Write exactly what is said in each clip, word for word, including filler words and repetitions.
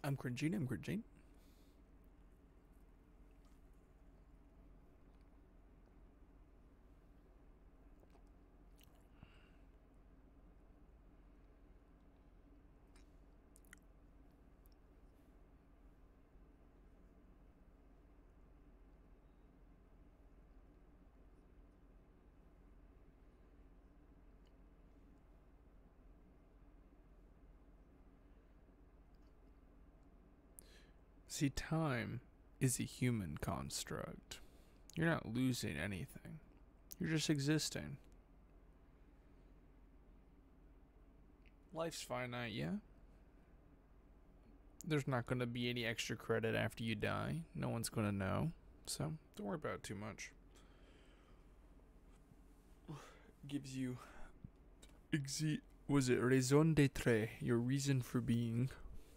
I'm cringing, I'm cringing. See, time is a human construct. You're not losing anything. You're just existing. Life's finite, yeah. There's not going to be any extra credit after you die. No one's going to know. So, don't worry about it too much. Gives you... Exi- was it raison d'etre, your reason for being.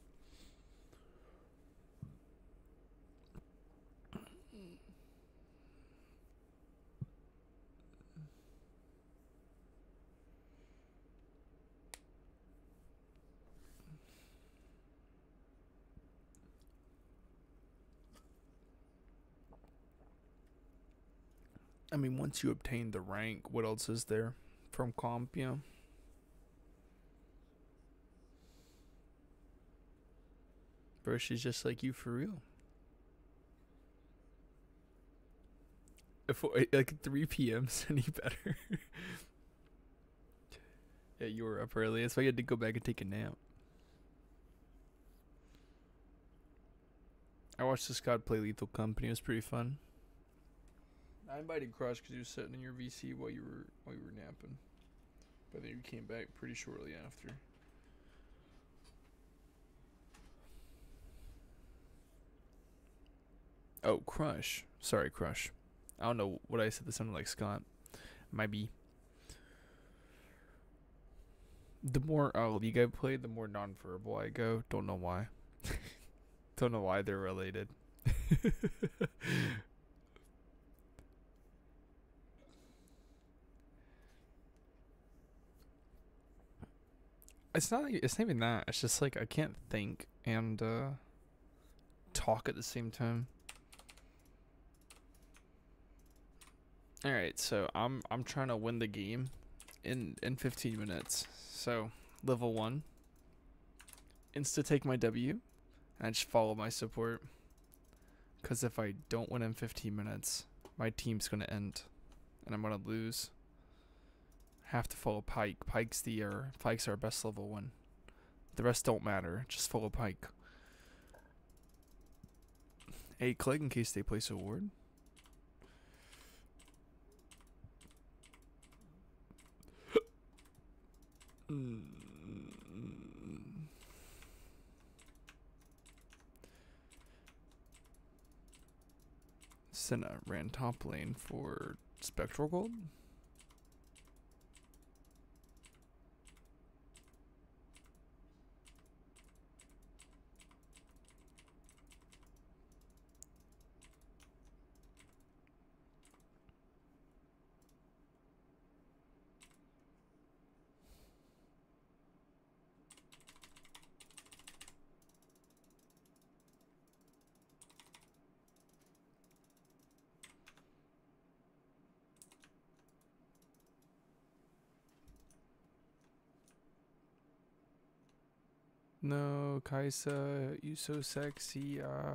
I mean, once you obtain the rank, what else is there from comp, you know? Bro, she's just like you for real. If like three p m's any better? Yeah, you were up early. That's why you had to go back and take a nap. I watched this god play Lethal Company. It was pretty fun. I invited Crush because he was sitting in your V C while you were while you were napping, but then you came back pretty shortly after. Oh, Crush. Sorry, Crush. I don't know what I said. That sounded like Scott. Might be. The more oh you guys play, the more non-verbal I go. Don't know why. Don't know why they're related. It's not. It's not even that. It's just like I can't think and uh, talk at the same time. All right, so I'm I'm trying to win the game in in fifteen minutes. So level one. Insta take my W, and I just follow my support. Cause if I don't win in fifteen minutes, my team's gonna end, and I'm gonna lose. Have to follow Pyke. Pyke's the uh, Pyke's our best level one. The rest don't matter. Just follow Pyke. Hey, click in case they place a ward. Senna ran top lane for Spectral Gold. No, Kaisa, you so sexy. Uh.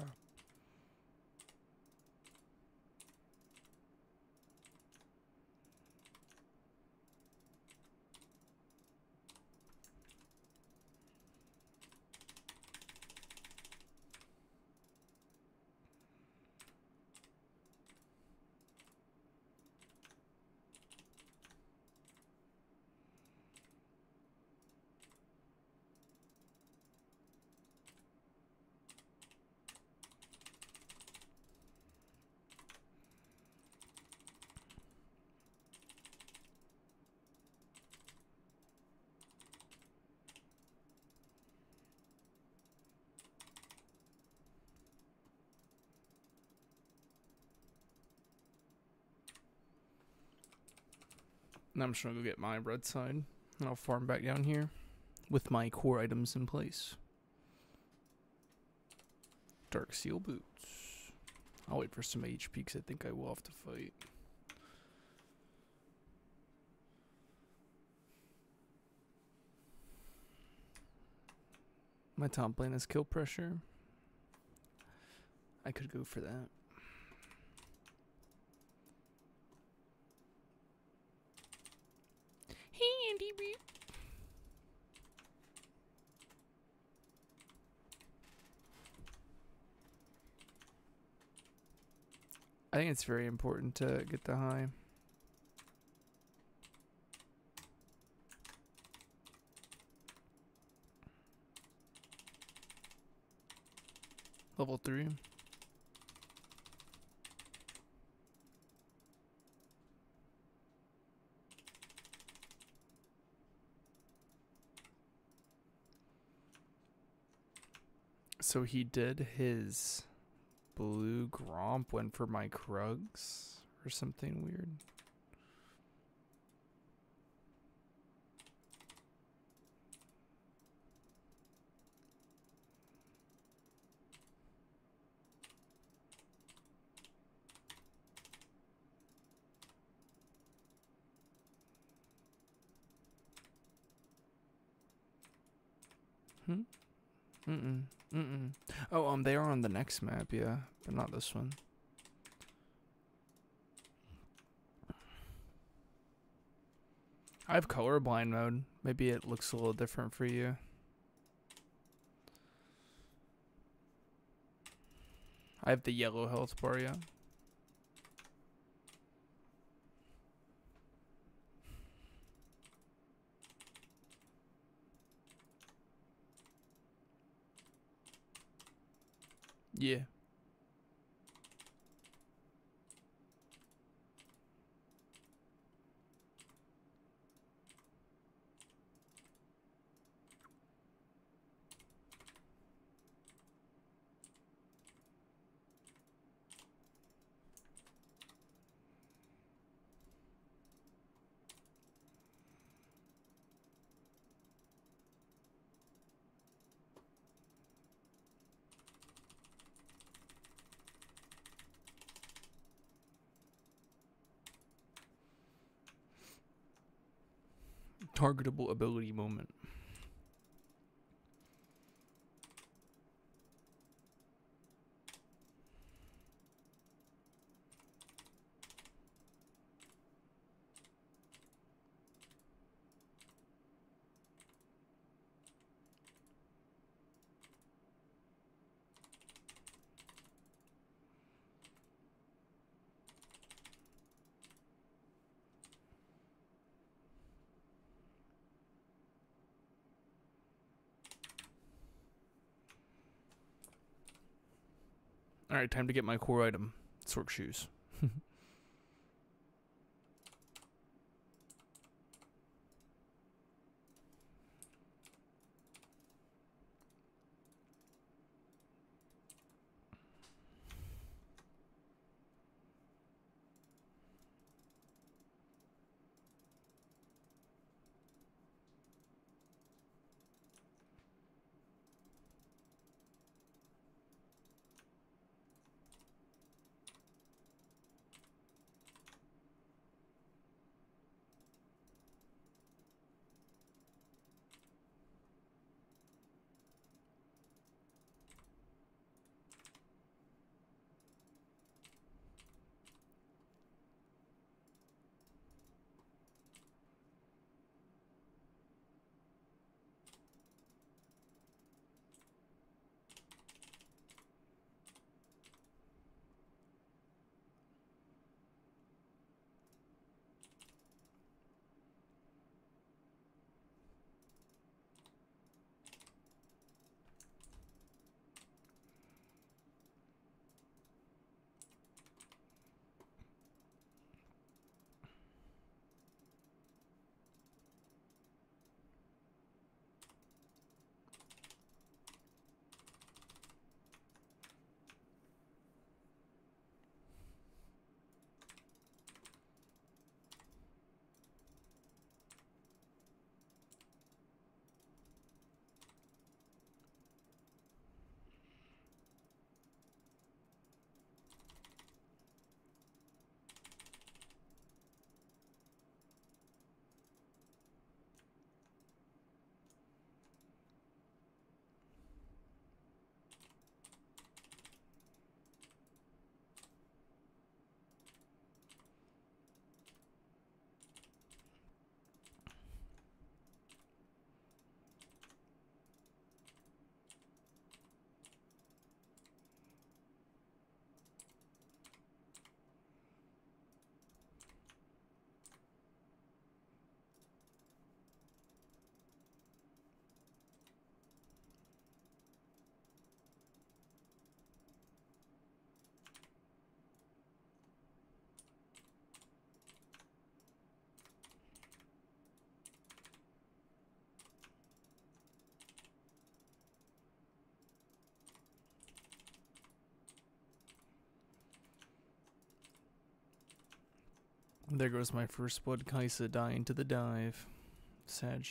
Now I'm just gonna go get my red side, and I'll farm back down here with my core items in place. Dark Seal boots. I'll wait for some H P because I think I will have to fight. My top lane is kill pressure. I could go for that. Hey, Andy. I think it's very important to get the high. Level three. So he did his blue Gromp went for my Krugs or something weird. Hmm? Mm-mm. Mm-mm. Oh, um, they are on the next map, yeah, but not this one. I have colorblind mode. Maybe it looks a little different for you. I have the yellow health bar, yeah. Yeah. Targetable ability moment. Alright, time to get my core item. Sork shoes. There goes my first blood. Kaisa dying to the dive. Sag.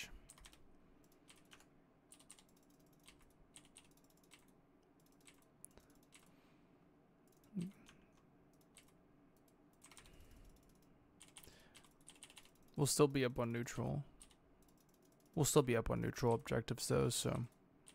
We'll still be up on neutral. We'll still be up on neutral objectives though, so.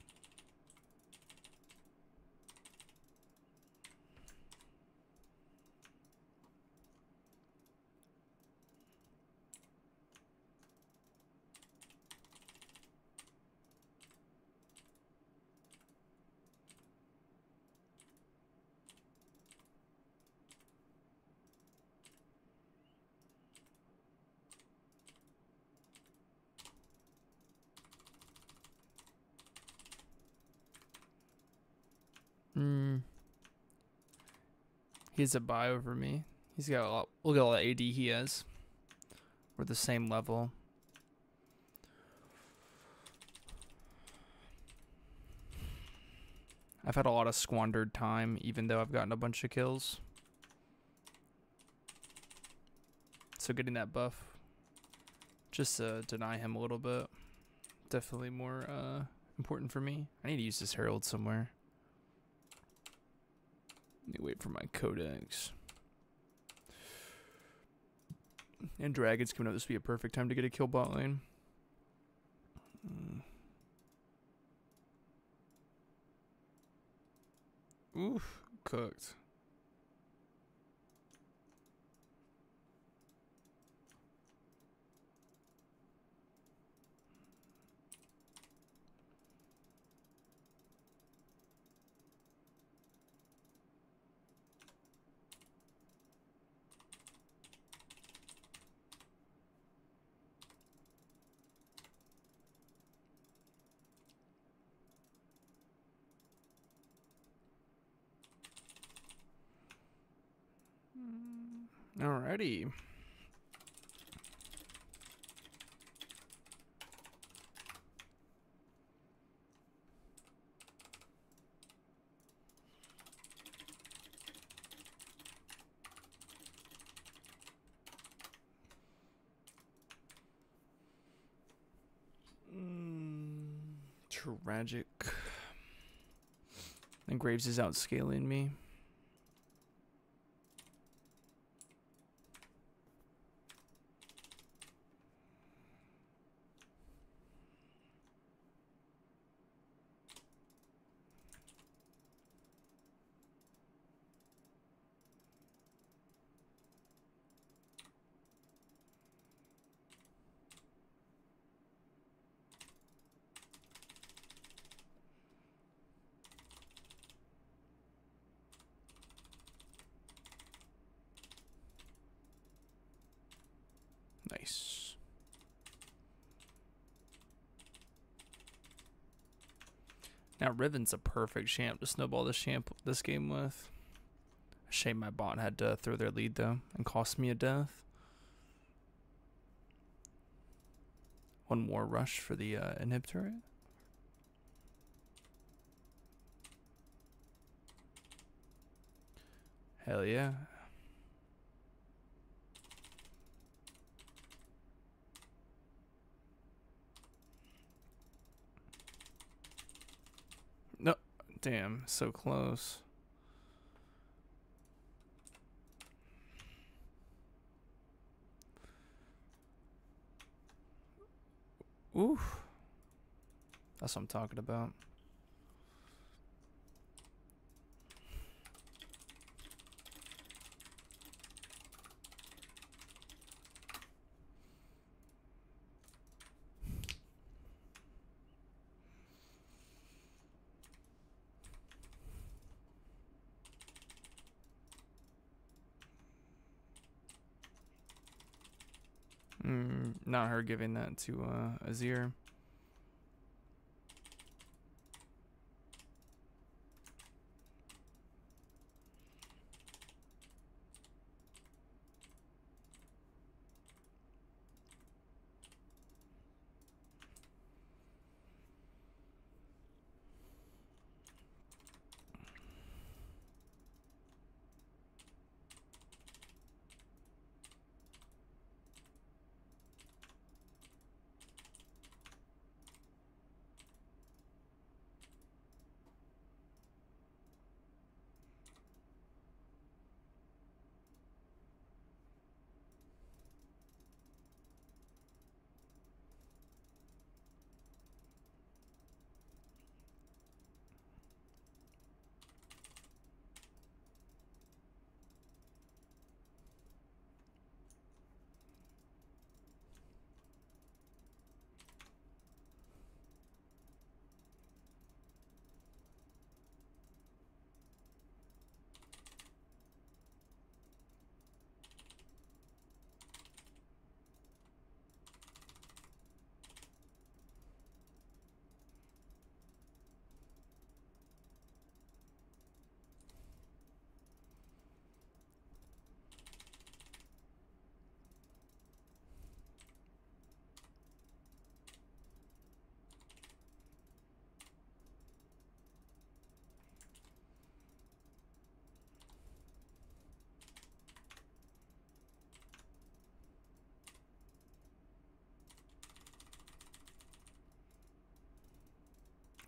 Hmm. He has a buy over me. He's got a lot. Look at all the A D he has. We're the same level. I've had a lot of squandered time, even though I've gotten a bunch of kills. So getting that buff, just to deny him a little bit, definitely more uh, important for me. I need to use this Herald somewhere. Let me wait for my codex. And Dragon's coming up. This would be a perfect time to get a kill bot lane. Mm. Oof, cooked. Alrighty. Mm, tragic. And Graves is outscaling me. Nice. Now Riven's a perfect champ to snowball this champ this game with. Shame my bot had to throw their lead though and cost me a death. One more rush for the uh, inhibitor. Hell yeah. No, damn, so close. Oof. That's what I'm talking about. Mm, not her giving that to uh, Azir.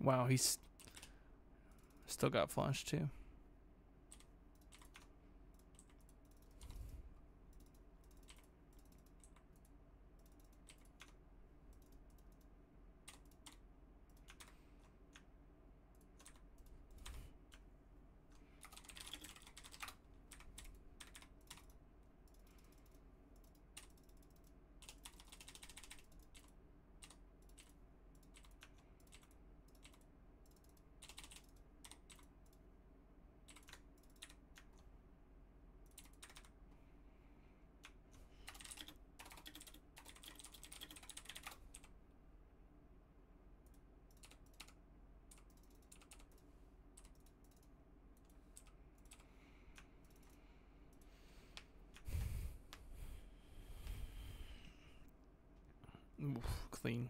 Wow, he's still got flash too. Oof, clean.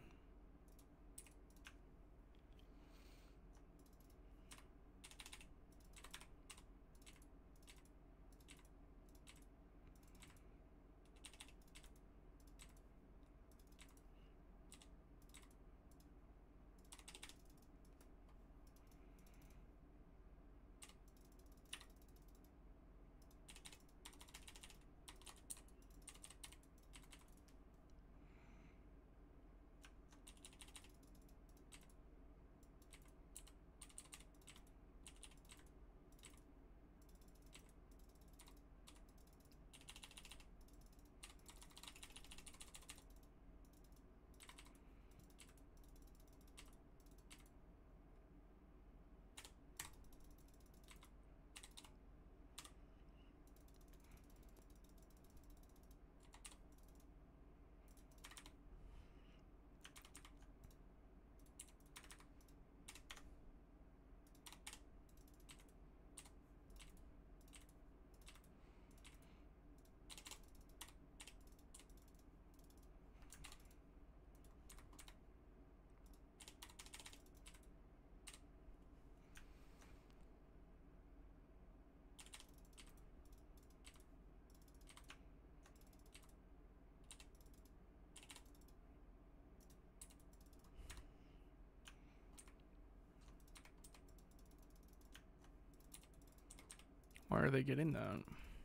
Why are they getting that?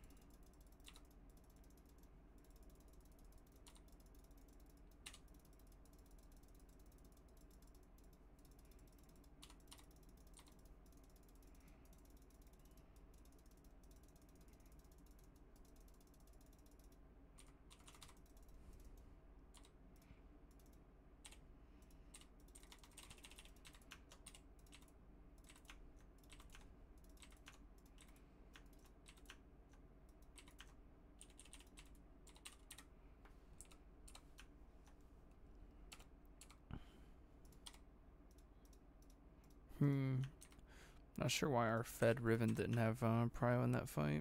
Hmm. Not sure why our Fed Riven didn't have uh, Prio in that fight.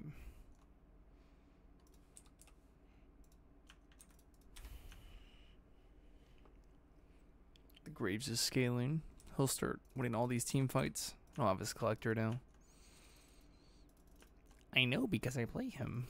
The Graves is scaling. He'll start winning all these team fights. I'll have his collector now. I know because I play him.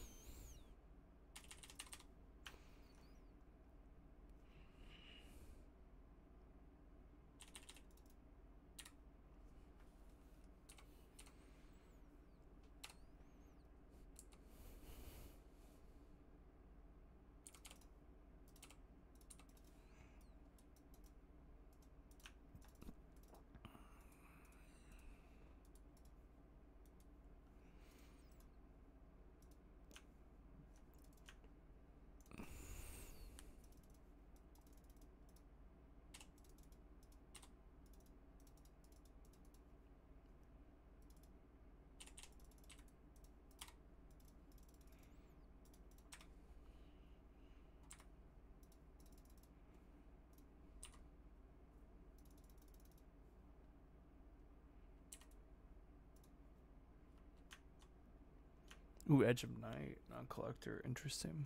Ooh, Edge of Night, non collector, interesting.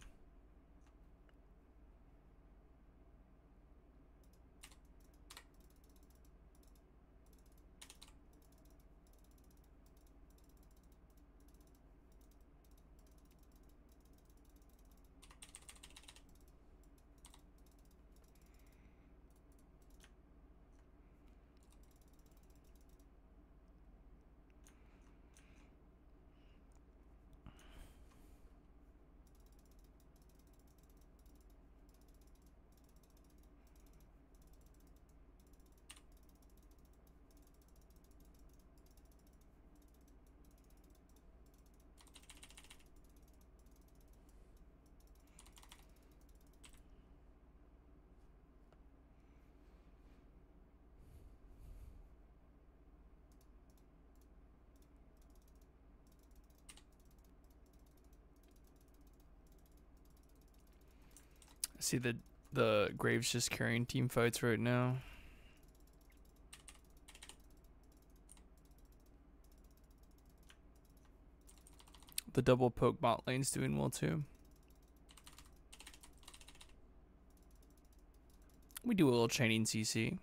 See the the Graves just carrying team fights right now. The double poke bot lane's doing well too. We do a little chaining C C.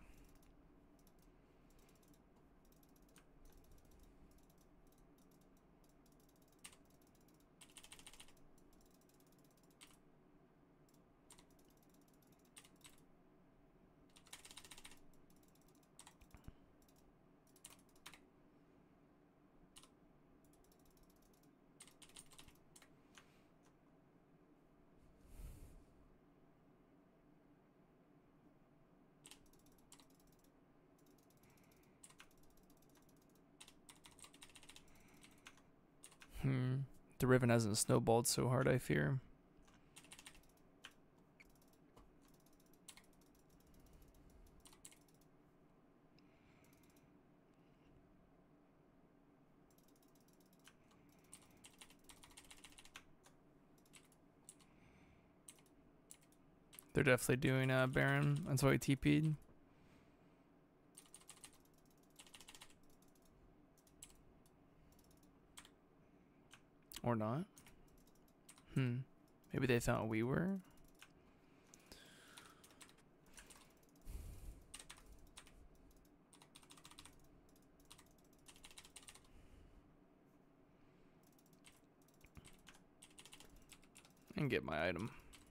Hmm. The Riven hasn't snowballed so hard, I fear. They're definitely doing uh, Baron. That's why he T P'd. Or not. Hmm. Maybe they thought we were. And get my item.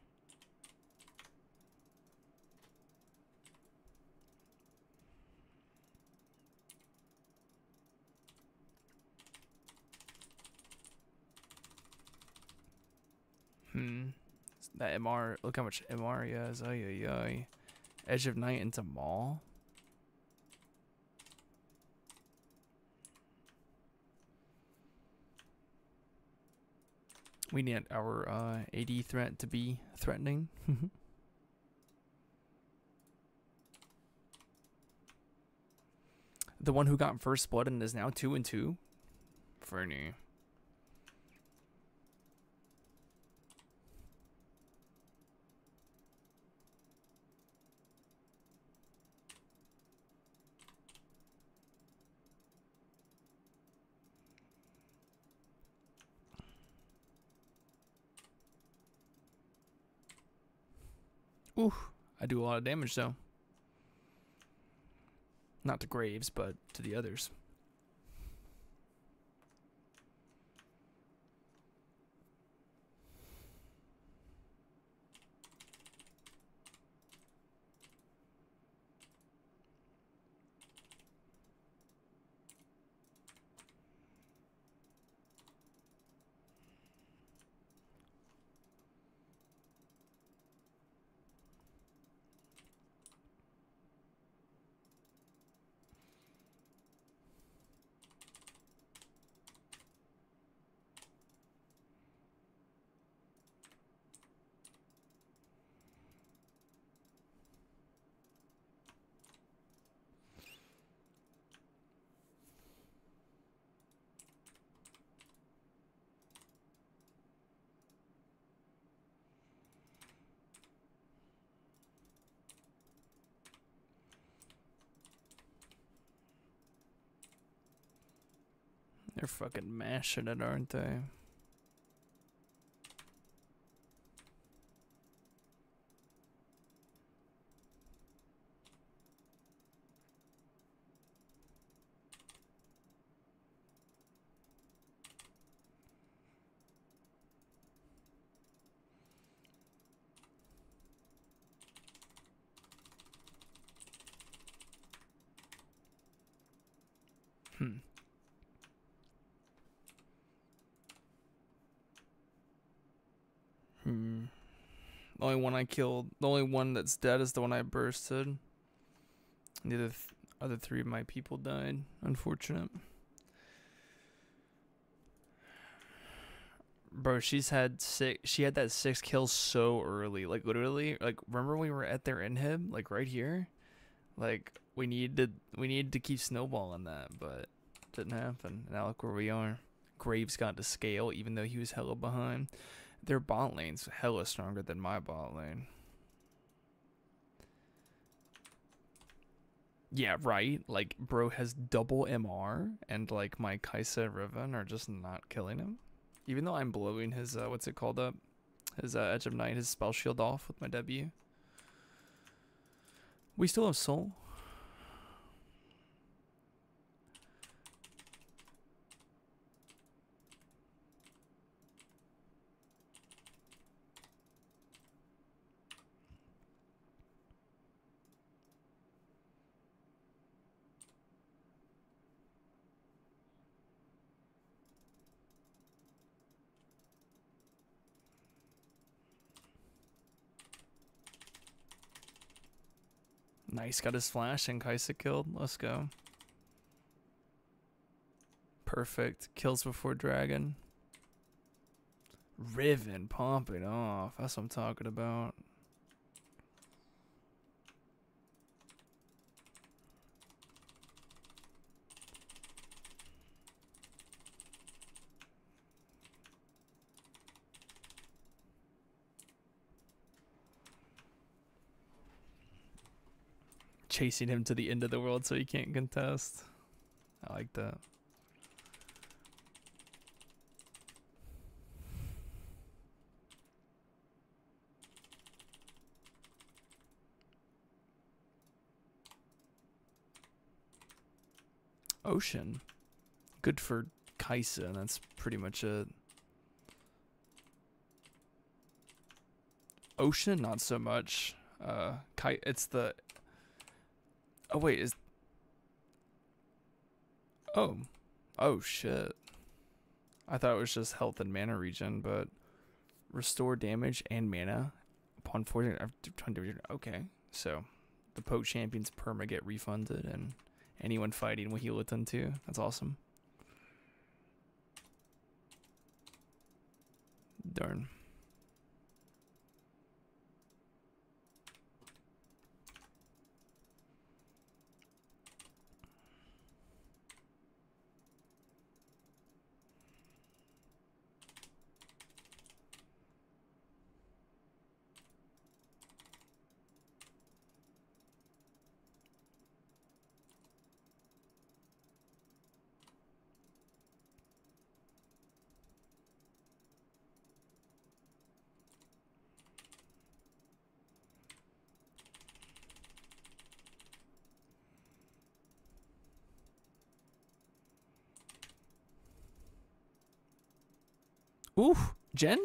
Hmm. That M R, look how much M R he has. Ay, ay, ay. Edge of Night into Maul. We need our uh, A D threat to be threatening. The one who got first blood and is now two and two. Fernie. Ooh, I do a lot of damage though. Not to Graves, but to the others. They're fucking mashing it, aren't they? Hmm. Hmm. The only one I killed, the only one that's dead is the one I bursted. The other, th other three of my people died. Unfortunate. Bro, she's had six. She had that six kills so early. Like literally, like remember when we were at their inhib, like right here. Like we needed, we needed to keep snowballing that, but didn't happen. Now look where we are. Graves got to scale, even though he was hella behind. Their bot lane's hella stronger than my bot lane. Yeah, right. Like, bro has double M R, and like my Kaisa Riven are just not killing him. Even though I'm blowing his uh, what's it called up, his uh, Edge of Night, his spell shield off with my W. We still have soul. Nice, got his flash and Kaisa killed. Let's go. Perfect. Kills before dragon. Riven popping off. That's what I'm talking about. Chasing him to the end of the world so he can't contest. I like that. Ocean. Good for Kaisa, and that's pretty much it. Ocean, not so much. Uh, Kai, it's the... Oh, wait, is... Oh. Oh, shit. I thought it was just health and mana regen, but... Restore damage and mana upon forcing... Okay, so... The Poke Champions perma get refunded, and anyone fighting will heal it then too. That's awesome. Darn. Ooh, Jen?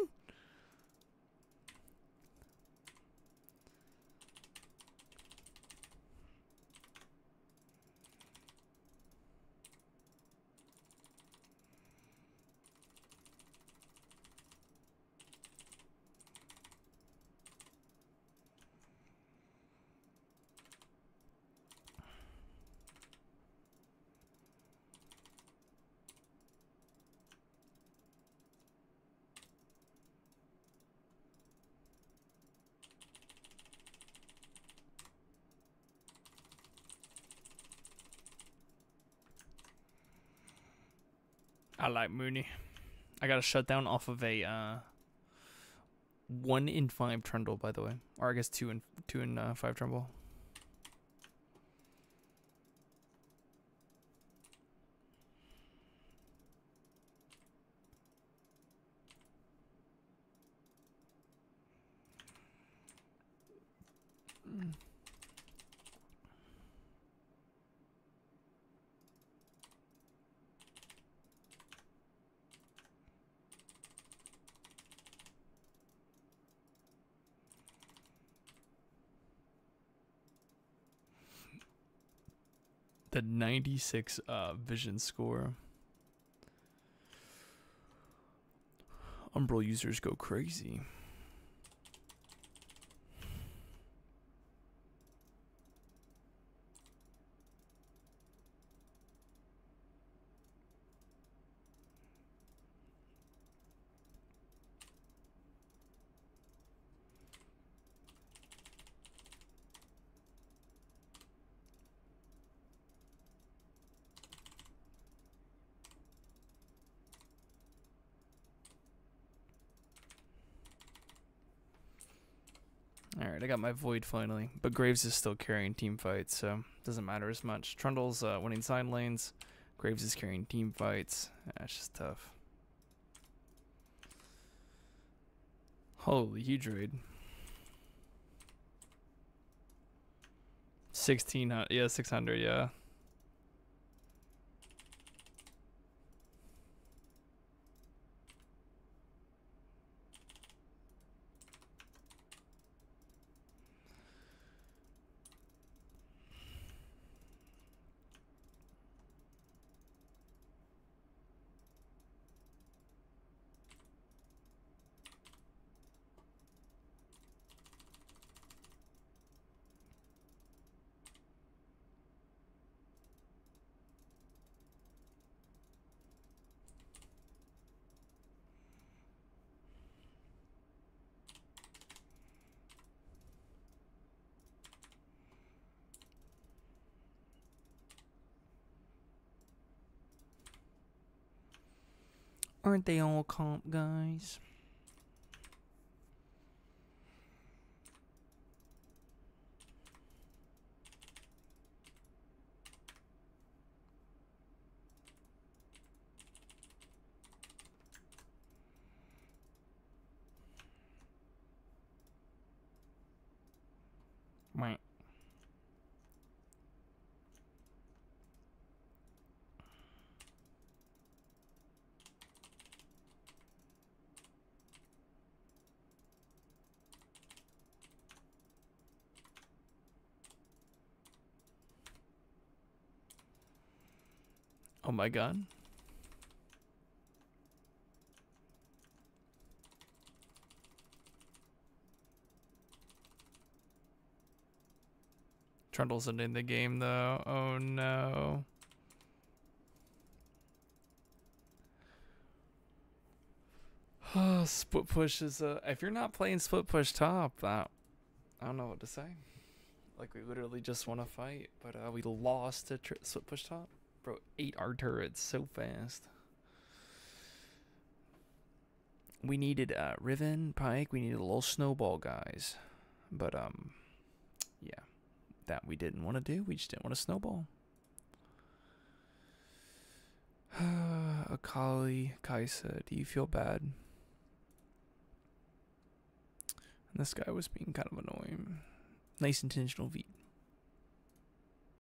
I like Mooney. I got a shutdown off of a uh, one in five Trundle, by the way, or I guess two in two in uh, five Trundle. Mm. The ninety-six uh, vision score. Umbral users go crazy. Alright, I got my Void finally. But Graves is still carrying team fights, so doesn't matter as much. Trundle's uh, winning side lanes. Graves is carrying team fights. Yeah, it's just tough. Holy, huge raid. sixteen hundred, yeah, six hundred, yeah. Aren't they all comp guys? Right. Oh my god. Trundle's ending the game though. Oh no. Split push is uh if you're not playing split push top, uh, I don't know what to say. Like we literally just won a fight, but uh, we lost to split push top. Bro, ate our turrets so fast. We needed uh, Riven, Pike, we needed a little snowball guys. But um yeah. That we didn't want to do. We just didn't want to snowball. Akali, Kaisa, do you feel bad? And this guy was being kind of annoying. Nice intentional V